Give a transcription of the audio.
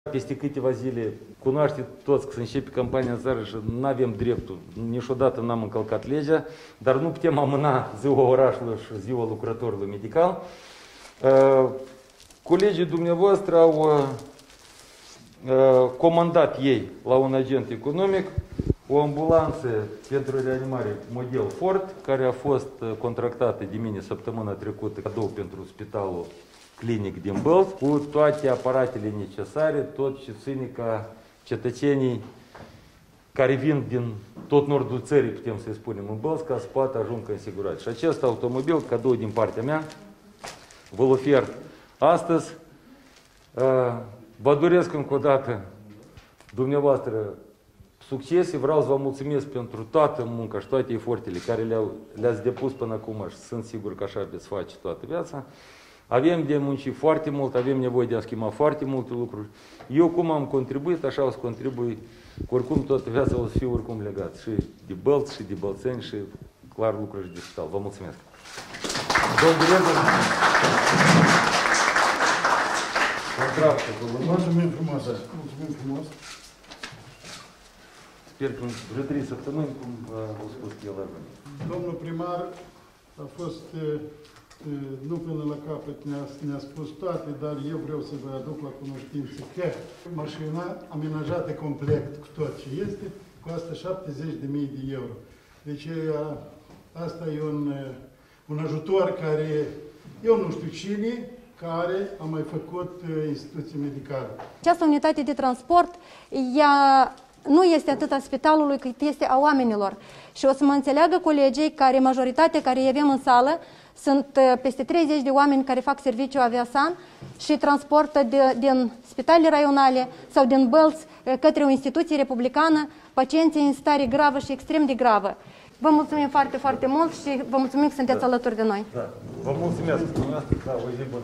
Peste câteva zile, cunoașteți toți că se începe campania în țară și nu avem dreptul, niciodată n-am încălcat legea, dar nu putem amâna ziua orașului și ziua lucrătorului medical. Colegii dumneavoastră au comandat ei la un agent economic o ambulanță pentru reanimare model Ford, care a fost contractată de mine săptămâna trecută cadou pentru spitalul clinic din Bălți, cu toate aparatele necesare, tot ce ține ca cetățenii care vin din tot nordul țării, putem să-i spunem, în Bălți, ca să poată ajunge însigurați. Și acest automobil, cadou din partea mea, vă-l ofer astăzi. Vă doresc încă o dată dumneavoastră succese, vreau să vă mulțumesc pentru toată munca și toate efortele care le-ați depus până acum și sunt sigur că așa veți face toată viața. Avem de munci foarte mult, avem nevoie de a schimba foarte multe lucruri. Eu cum am contribuit, așa o să contribui, oricum toată viața o să fiu oricum legat și de Bălți și de bălțeni și clar lucruri de spital. Vă mulțumesc! Mulțumim frumos! Mulțumim frumos! Sper că în vreo 3 săptămâni, cum au spus că el ar veni. Domnul primar a fost, nu până la capăt ne-a spus toate, dar eu vreau să vă aduc la cunoștință că mașina amenajată complet cu tot ce este, costă 70.000 de euro. Deci asta e un ajutor care, eu nu știu cine, care a mai făcut instituții medicale. Această unitate de transport, ea nu este atât a spitalului, cât este a oamenilor. Și o să mă înțeleagă colegii care, majoritatea care îi avem în sală, sunt peste 30 de oameni care fac serviciu Aviasan și transportă din spitalele raionale sau din Bălți către o instituție republicană pacienții în stare gravă și extrem de gravă. Vă mulțumim foarte, foarte mult și vă mulțumim că sunteți alături de noi. Da. Vă mulțumesc. Da, o zi bună.